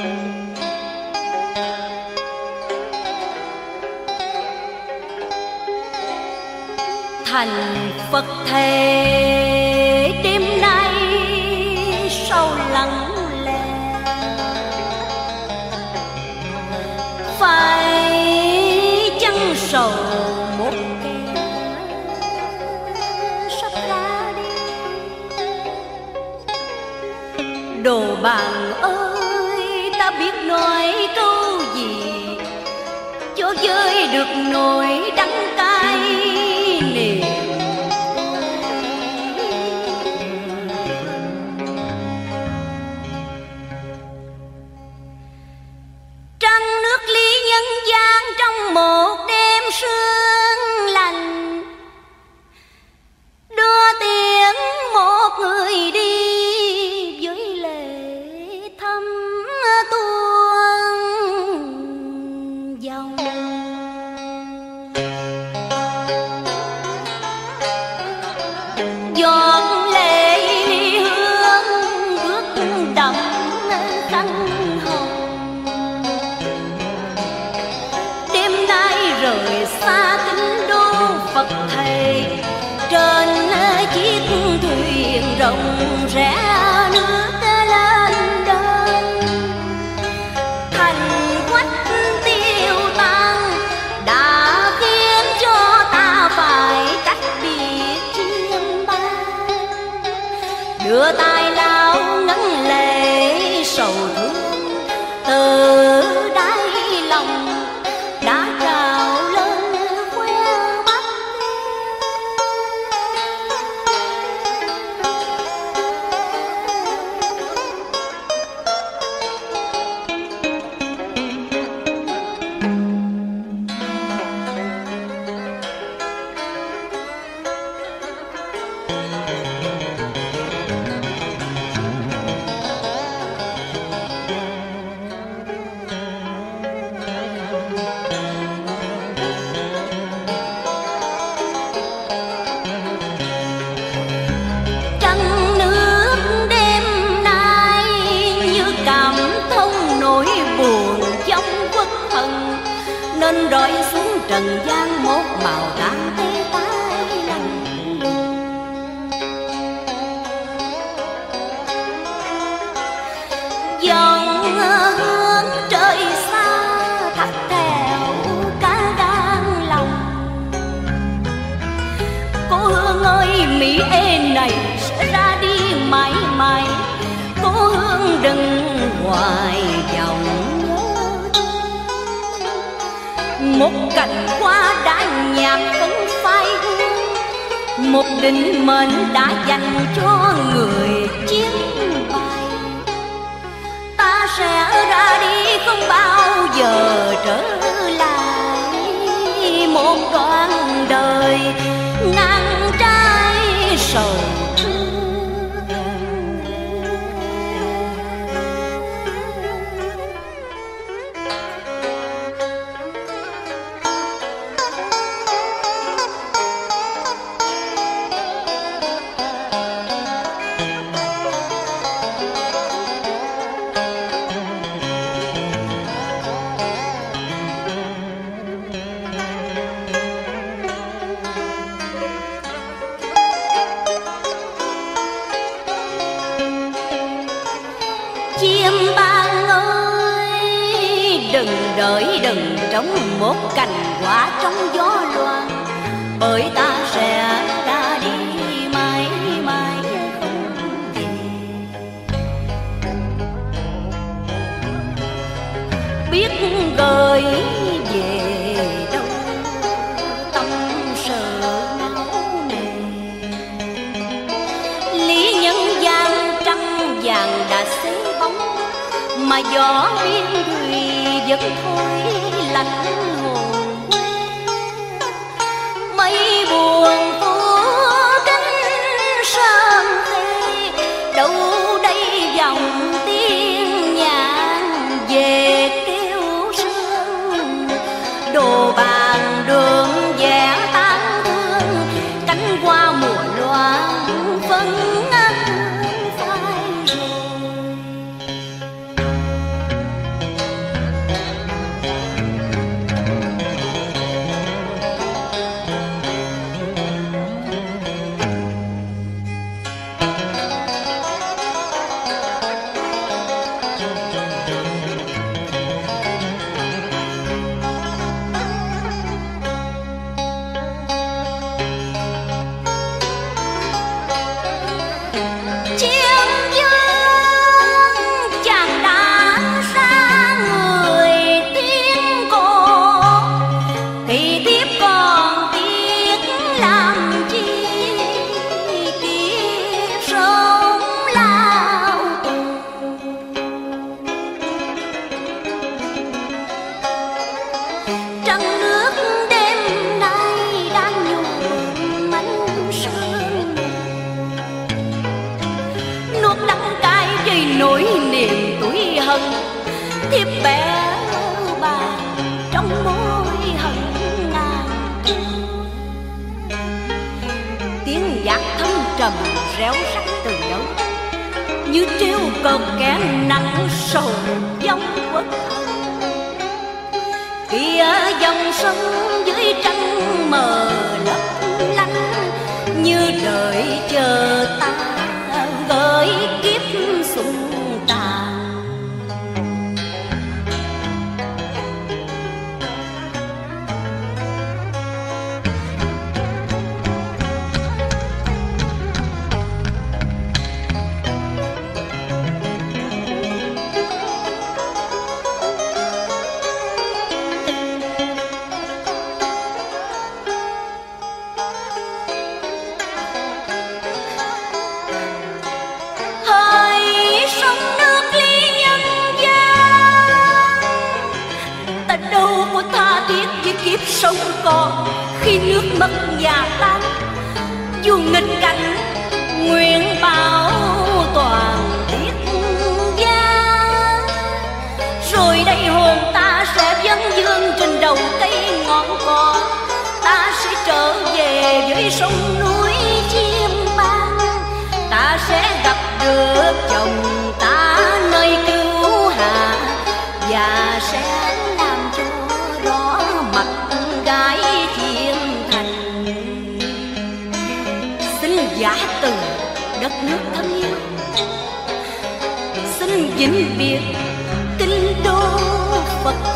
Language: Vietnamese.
Thành Phật thề đêm nay sâu lặng lẽ, phải chăng sầu một kẻ sắp ra đi. Đồ bạn ơi, ta biết nói câu gì cho vơi được nỗi đắng cay niềm. Trăng nước ly nhân gian trong một đêm sương lạnh, đưa tiếng một người đi với lệ thâm tuôn dòng. Giọt lệ hương ướt đậm khăn hồng, đêm nay rời xa kinh đô Phật thầy, trên chiếc thuyền rộng rẽ nước lên đơn. Thành quách tiêu tan đã khiến cho ta phải cách biệt chiêm bao, đưa tay lao ngấn lệ sầu thương từ đáy lòng đã trào lên khoe mắt. Trăng nước đêm nay như cảm thông nỗi buồn trong quốc hận, nên rọi xuống trần gian một màu trắng tê tái lạnh lùng. Dòng hướng trời xa thắt theo cả gan lòng. Cô Hương ơi, Mỹ ê này sẽ ra đi mãi mãi, cô Hương đừng hoài dòng nhớ. Một cành hoa đã nhạt phấn phai hương, một định mệnh đã dành cho người chiến bài. Ta sẽ ra đi không bao giờ trở lại, một đoạn đời ngang trái sầu thương. Chim ban ơi, đừng đợi đừng trống một cành hoa trong gió loạn, bởi ta sẽ ra đi mãi mãi không về. Biết gửi về đâu tâm sự não nề, lý nhân gian trăng vàng đã xế bóng, mà gió biên thùy vẫn thôi lạnh hồn quê. Mây buồn phố cánh sơn thê, đâu đây dòng tiếng nhàn về kêu sương. Đồ bàn đường vẽ tán thương, cánh hoa mùa loan phân phai rồi. hận, thiếp bé bà trong môi hận ngàn. Tiếng nhạc thâm trầm réo rắt từ đâu, như treo cợt kén nặng sầu dòng quốc hận. Kia dòng sông dưới trăng mờ lấp lánh, như đợi chờ ta gửi kiếp sung tàn. Kiếp sống còn khi nước mất nhà tan, dù nghịch cảnh nguyện bảo toàn tiết gia. Rồi đây hồn ta sẽ vấn dương trên đầu cây ngọn cỏ, ta sẽ trở về với sông núi chim ban. Ta sẽ gặp được chồng ta nơi cứu hạ, và sẽ làm cho rõ mặt gái thiên thành. Xin giả từ đất nước thân yêu, xin vĩnh biệt kinh đô Phật